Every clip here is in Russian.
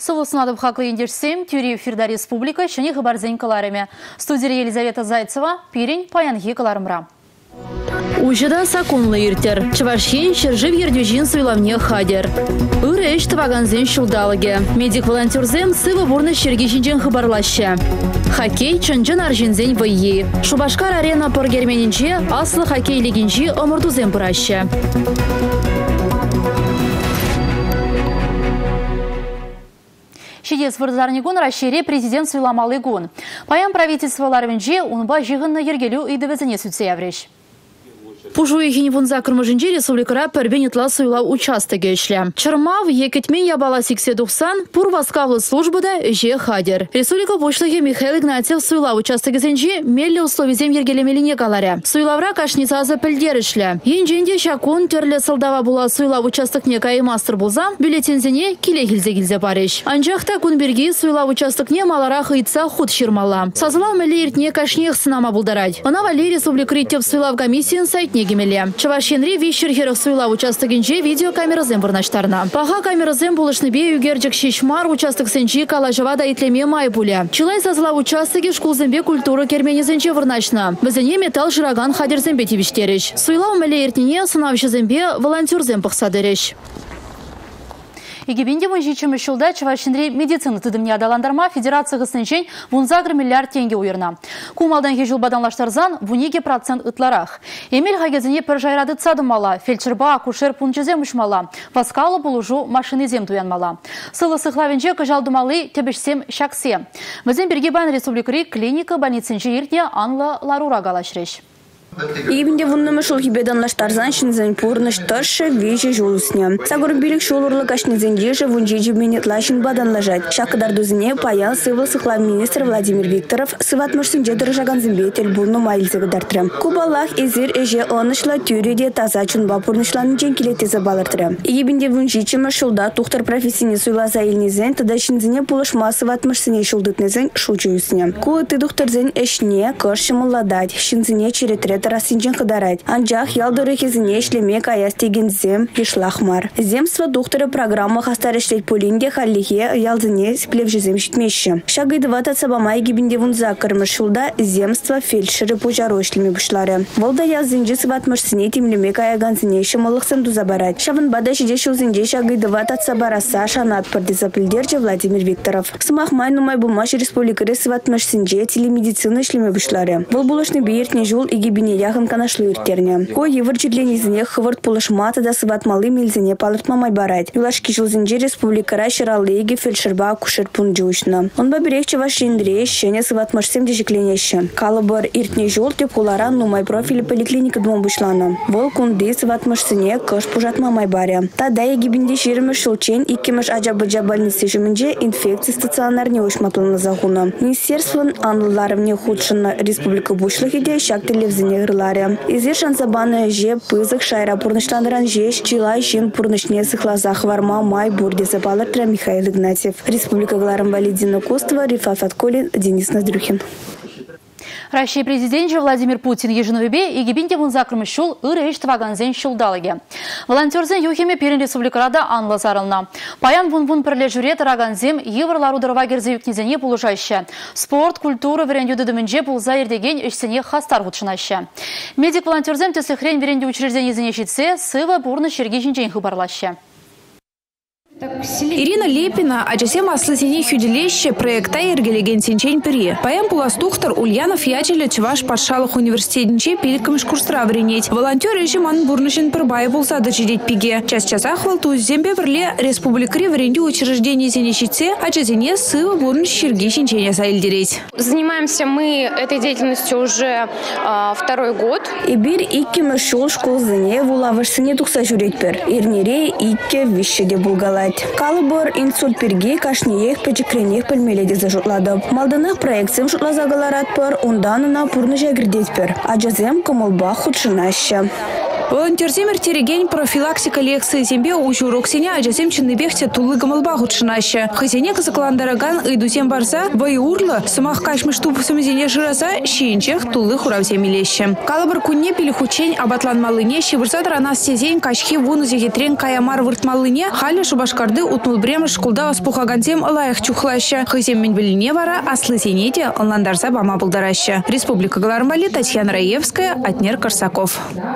Сывусынадып хақлы ендешсем, Тюри Фирда Республика, шыны хабарзен каларыме. Студия Елизавета Зайцева, Пирень, Паянхи каларымра. Ужыда сакунлы иртер. Чавашхен шыржып ердюжин суйлавне хадер. Үреш таваганзен шулдалыге. Медик-волонтерзем сывы бурны шергешінжен хабарлаще. Хоккей чынжын аржинзен вайи. Шубашкар арена пыргерменінче аслы хоккей лигинчи омырдузен пыраще. Шидес вырзарнигун расшире президент суйламалы гун. Паян правительство ларвенже унба жиғынна ергелю идывезіне сүтсе явреш. Пужуе хиневунза кырмыжинче республикара пәрбенетла суйла участыге ішлі. Чырмав екетмен ябала 80-90 пурваскавлы службыда же хадер. Республика бошлығы Михаил Игнатьев суйла участыгезенче мелле условизем ергелемеліне каларе. Суйлавра кашницазы пілдер ішлі. Енженде шакун терлі сылдава була суйла участыкне кайымастыр болза, бюллетензене келе-келзе бареш. Анжақта күнберге суйла участыкне малара хыйтса худ ширмала. Сазылау мелле иртне кашнех сынама булдарать. Она вали республика риттев суйлав комиссиян сайтне гемеле. Чавашенри вещер херах суйла участыгенче видеокамеразем вырнаштарна. Паха камеразем булышны бе югерджик шишмар участык сенчи калажава да итлеме май буле. Чилай сазыла участыге шкулзембе культура керменезенче вырнашна. Бізіне металл жыраган хадерзембе тивиштереш. Суйла умеле иртнине сынавшызембе волонтерзем пықсадереш. Егебенде мұнжичімі шылда Чавашенри медицины тыдымне адаландарма федерация ғысыншен вунзагр миллиард тенге уйырна. Кумалдан хежіл баданлаштарзан вуниге процент ытларах. Эмель хагезіне пір жайрады цадымала, фельдшерба акушер пунчезем ұшмала, васкалы бұлужу машинезем туянмала. Сылы сықлавенже кажалдымалы тебешсем шаксе. Візен берге бан республикари клиника больницынче иртне анла ларура галашреш. Ибінде вуннымы шул хибеданлаштарзан шинзен пурныш тыршы вежі жолусне. Сагурын билік шолурлы кашнезен ежі вунжежі менетла шин баданлажать. Шакыдар дузыне паян сывыл сықлав министр Владимир Викторов сыватмышсын жедір жаган зімбетел бурну майлзығы дартры. Кубаллах эзір эже онышла тюреде таза чунба пурнышланын жен келетезі балыртыры. Ибінде вунжичімі шулда тухтар профессияне суйлаза елнезен тада шинзене пулышма сыватмышсыне шулдытнезен шучуюсне. Куы тыдухтарзен эшне кыршымылладать, шинзене черетре тарасинчен кадарать. Анжах ялдыры кезіне ишлеме каяс теген зем ешлахмар. Земство духтары программа хастарешлет полинде халлихе ялдыне сплевжезем житмеші. Шагыдыват от сабама егибінде вунза кырмышулда земство фельдшеры пожару ишлеме бушлары. Волда ялзынжы сыватмышсыне темлеме каяганзыне шымылықсын дузабарать. Шавынбада шиде шулзынже шагыдыват от сабараса шанат пардизапылдерче Владимир Викторов. Смахмай нумай бумаш республикары сыватмышсынже телемедицины ишлеме бушлары. Вол булышны бейертне жул егибине яхын канашлы иртерне. Ко евырчедленезіне хывырт пулышматы да сыватмалы мелзіне палыртмамай барать. Юлашки жылзынже республикара шыралыйге фельдшерба акушер пунджушна. Он баберек Чавашендре шене сыватмашсем дежекленеші. Калыбыр иртне жол теп уларан нумай профили поликлиника дмон бушлана. Вол кунды сыватмашсыне кыш пужатмамай баря. Тада егибінде шерімі шылчен иккеміш ажабыджа больницы жымынже инфекция стационарне ушматланы загуна. Министерствон анлыларымне худшына республика бушлыхиде шак телевзіне гырларе. Изер шансабаны же пызык шайра пурнышландыран жеш чилай жем пурнышне сыхлазах варма май бурде забалыртра Михаил Игнатьев. Республика Гларам Валидина Костова, Рифат Атколин, Денис Ноздрюхин. Россия президент Владимир Путин еженовебе и гибинте вунзакрымы шул ырыш тваганзен шулдалыге. Волонтерзен юхеме перен республикарада анла зарылна. Паян вун пірле жүре тараганзем еврлару дырва герзевікнезене пулышаще. Спорт, культура верендюді дымінже пулза ердеген ішсене хастар худшынаще. Медик-волонтерзем тесіхрен веренде учрежденезене шитсе сыва бурны шергешінчен хыбарлаще. Ирина Лепина, ачасем аслысене хюделеще проекта ергелеген сенчен пири. Паян пуластухтар Ульянов ячелі Чуваш Патшалық университетінче пеліккіміш курстыра вренеть. Волонтер ешіман бурнышын пырбай болса дочедет пиге. Час-часах валту зембе врле республикари вренде учреждение зенещице, ачасене сыва бурныш шерги сенчене саилдереть. Занимаемся мы этой деятельностью уже второй год. Ибир иккемі шул школзыне вулавышсыне тухса жүретпер. Ирнере икке вишшеде булгалать. Калыбор инсульт перге кашниех печекренех пельмеледе зажутлады. Малдынах проекциям шутлазагаларат пар, унданына пурны жагирдетпер. Аджазем комолба худшынаще. Волонтерземер тереген профилактика лекции зембе ужурок сеня ажазем чиннебехте тулы гамалба худшинаща. Хазине казакландараган идузем барза вайурлы сымах кашмыш тупусымызене жираза шиенчех тулы хуравзем илеща. Калабыр кунне пилихучень абатланмалыне шибырзадыр анас сезень кашхи вунузегетрен каямар выртмалыне хали шубашкарды утмулбрем шкулда аспухагантем лайых чухлаща. Хазем менбелине вара аслы зенеде онландарза бама булдараща. Республика Галармали, Татьяна Раевская, Атнер Корсаков.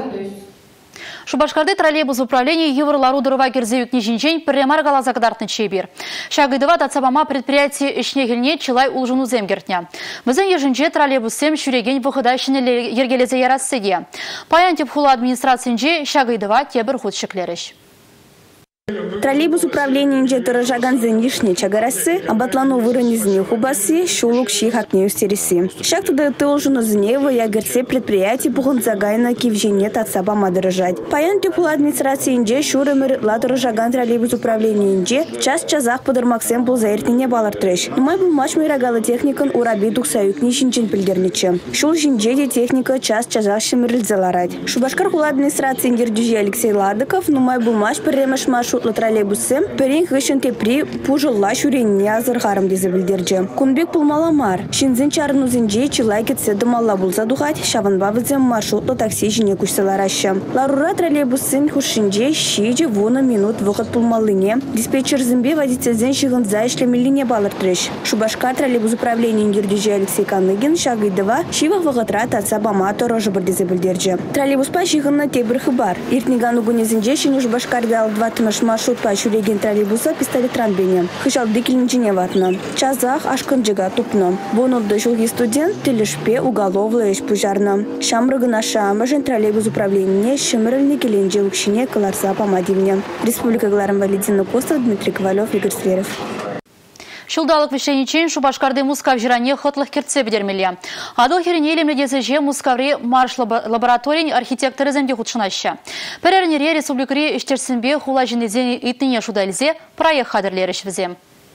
Шубашкарды троллейбус управления Еврлару дырова кирзеюк нижинчень прямар галаза кадартны чебир. Шагайдыва тацабама предприятие ишнегельне чилай улжуну земгертня. Вызен ежинче троллейбус сем шуреген выходащины ергелезе ярассыге. Паян тепхула администрациянче шагайдыва тебір худшиклеріш. Троллейбус управления инжетора жаганзен ишне чагарасы, абатлану выронизне хубасы, шулук шихакне устериси. Шаг туда тылжуну знева ягерце предприятий пухун загайна кивжене татсаба мадырыжать. Паян тепула администрации инже шурымыр ладыры жаган троллейбус управления инже час-часах подырмаксем был заиртине балар трэш. Нумай был маш мирагалы техникан ураби духсаюк нишинчен пильгерниче. Шул жинжеде техника час-часах шимырыльзаларать. Шубашкар хула администрации индердюжи Алексей Ладыков, нумай был маш перемаш машу троллейбусы перен хышын тепри пужылла шуренне азыргарым дезебілдерже. Кунбек пулмаламар. Шинзен чарнузенже чилай кетсе дымалла булса духать, шаванбавызем маршрутлы такси жіне күшселараща. Ларура троллейбусын хушинже шиже вуна минут выход пулмалыне. Диспетчер зімбе водительзен шығынза ишлемеліне балыр треш. Шубашкар троллейбус управления индердюжи Алексей Каныгин шагайдыва шивах выходра татса бама торожы бір дезебілдерже. Троллейбуспа шығынна тебір хыбар. Иртниган угунезенже шыны Шубашкарда алдва тымаш маршрут по шуреген троллейбуса пистолет ранбене. Хышал декилинчине ватна. Чазах ашканджига тупно. Бонудды шулги студент телешпе уголовлы еш пужарна. Шамрыгына шамажен троллейбус управления шымрыльны келенже укшине каларса помадивне. Республика Галармали, Коста, Дмитрий Ковалев, Игорь Сверов. Шулдалық вишеничен Шубашкарды мускав жиране хотлых киртсе бедермеле. Адыл херене елемедезеже мускаври марш лабораторий архитекторы земде худшынаща. Перернере республикари іштерсінбе хула жинезен итнине шудальзе проект хадырлеріш візем.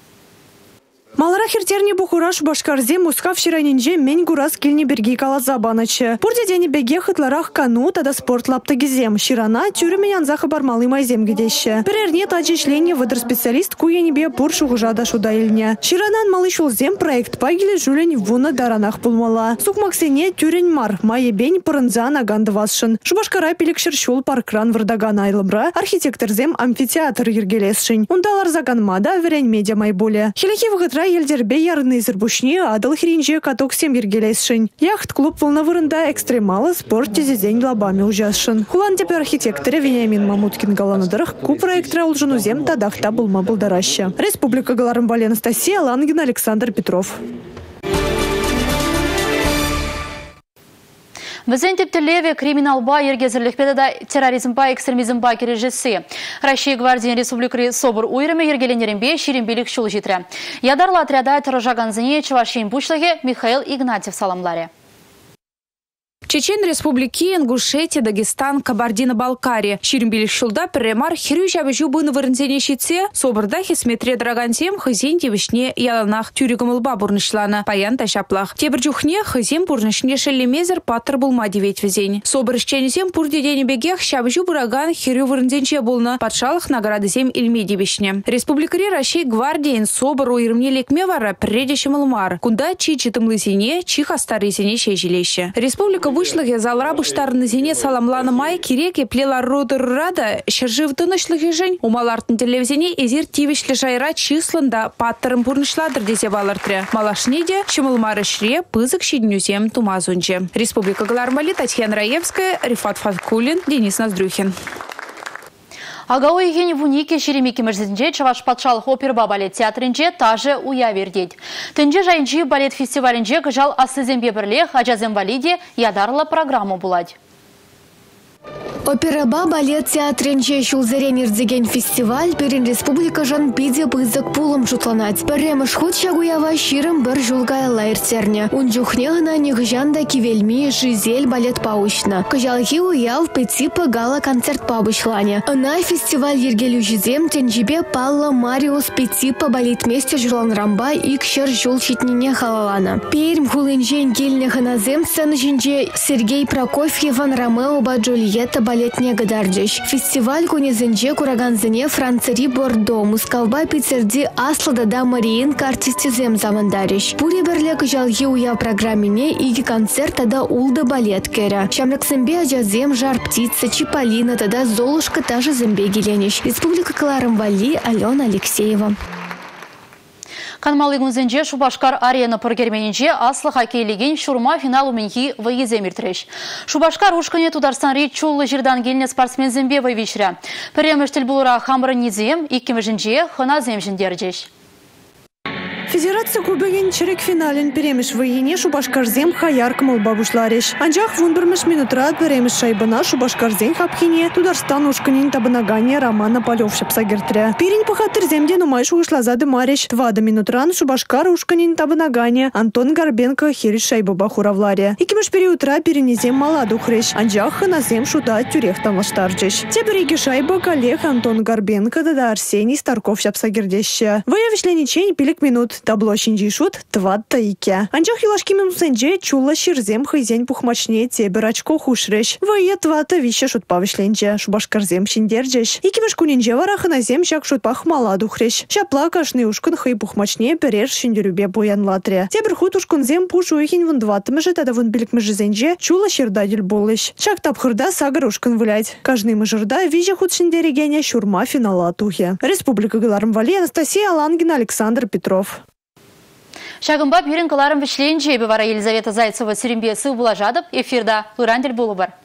Малара хертерне бухура Шубашкарзе мускав ширанинже мен гурас килни берги калаза баначы. Пурде дени беге хытларах кану тада спорт лаптагизем. Ширана тюрюмен анзаха бармалы майзем гидеще. Перерне таджишлене выдр специалист куенебе пур шугужада шудайльня. Ширанан малышулзем проект пагиле жулень вуна даранах пулмала. Сукмаксене тюрень мар, майебень пырынза нагандывасшын. Шубашкара пилекшер шул паркран вырдаган айлыбра, архитекторзем амфитеатр ергелесшин. Ундалар заганмада верень медиа майболе. Хилеки выгытра елдербе ярны зырбушни адыл хринже каток сем ергелесшин. Яхт-клуб волновырында экстремалы спорт тезезень лабами ужасшин. Хулан тепер архитекторы Вениамин Мамуткин галадырых ку проектра улжунузем тадахта булма булдараща. Республика Галармали, Анастасия Лангина, Александр Петров. Візен тептелеве криминалба ергезірлікпеді терроризмба, экстремизмба кережесі. Россия гвардиян республикари собыр уйрымы ергеленерінбе ширинбелік шул житрі. Ядарлы отряда тұржағанзыне Чувашин бушлығы Михаил Игнатьев саламларе. Чечен Республики, Ингушетия, Дагестан, Кабардино-Балкария. Ширинбелик шулда премар хирю жабежу быны вырынзене щитсе, собырда хисметре драгантем хызен девишне яланах тюригамылба бурнышлана, паян ташаплах. Тебіржухне хызен бурнышне шелемезер паттыр булма девет везень. Собыр ищенезем пурдедене бегех шабежу бураган хирю вырынзенче булна, патшалых наградызем илме девишне. Республикари Россия гвардиян собыр уйрымне лекме вара предещем илмар, кунда чичитым лысене, чиха старызене шежилеще. Республика вышлыге залра быштарны зене саламланы май киреке плелар родыррада шыржывдынышлыге жень умалартын телевизине эзир тивишлі жайра числында паттырым пурнышладыр десе балыртыры. Малашнеде чымылмары шре пызык шиднюзем тумазунже. Республика Галармали, Татьяна Раевская, Рифат Фаткулин, Денис Ноздрюхин. Агау егені вунике шеремеке мәрзінде Чаваш патшалық оперба балет театрынже тажы уя вердейд. Тінже жайынжи балет фестивалінже кыжал асызембе бірлех ажазем валиде ядарлы программу булад. Операба балет театренче шулзерен ирдзеген фестиваль перен республика жан пиде пызык пулым шутланать. Перемыш худ шагуява ширым бір жулгай лайртерне. Унжухне гына нигжанда кивельми жизель балет паучна. Кыжалхи уяв петипа гала концерт пабышлане. На фестиваль ергелю жизем тенжибе палла Мариус петипа балетмейстер журланрамба икшер жул щитнине халалана. Перм хулынжен гельне ханазем сцены жинже Сергей Прокофьев Ван Ромео ба Джульетта балетне гадардыш. Фестиваль конезенже кураганзыне Францари Бордо, Мускавба Пицерди Аслада да Мариинка артистизем замандарыш. Пури берлек жалги уя программине иги концерт тада улда балет кера. Шамраксембе ажазем жар птица, Чиполлино тада Золушка даже зембе гелениш. Республика Кларымвали, Алена Алексеева. Канмалыгымызынже Шубашкар арена пыргерменінже аслы хоккейлеген шурма финал уменхи вайыземиртреш. Шубашкар ушкане тударсан чуллы жердан келіне спортсмен зембе вайвишря. Піреміштіл бұлыра хамырын низем, иккіміжінже хына земжіндердеш. Федерация кубеген чирек финален перемеш войне Шубашкарзем хаяркмыл бабушлареш. Анжах вунбермеш минутра перемеш шайбана Шубашкарзем хапхине Тударстан ушканин табынагане Романа Полев шапсагертря. Пирень пахатырземде нумайш ушлазады мареш. 2 минутран Шубашкар ушканин табынагане Антон Горбенко хериш шайбы бахуравларе. Икимеш периутра перенезем маладухреш. Анжах ханазем шуда тюрех тамаштарджеш. Те береги шайба коллег Антон Горбенко да Арсений Старков шапсагердеще. Выявишленичень пилик минут. Табло шинджи шут 2-2. Анжах юлашки минусенже чула ширзем хайзень пухмачне тебер очко хушреш. Вое 2 вище шут павишленже. Шубашкарзем шиндерджеш. Икимеш кунинже вараханазем шак шут пах маладухреш. Шапла кашны ушкан хай пухмачне переш шиндерюбе боян латре. Тебер хут ушкунзем пушуихин вон 2 тада вон билик межезенже чула ширдадиль болыш. Шак тапхырда сагар ушкан вылять. Каждый мажырда виже хут шиндерегене шурма финала тухе. Республика Кларымвали, Анастасия Алангина, Александр Петров. Шагымба пирен каларым вишленче бевара Елизавета Зайцева Серембесы Буложадов эфирда Лурандель Булубар.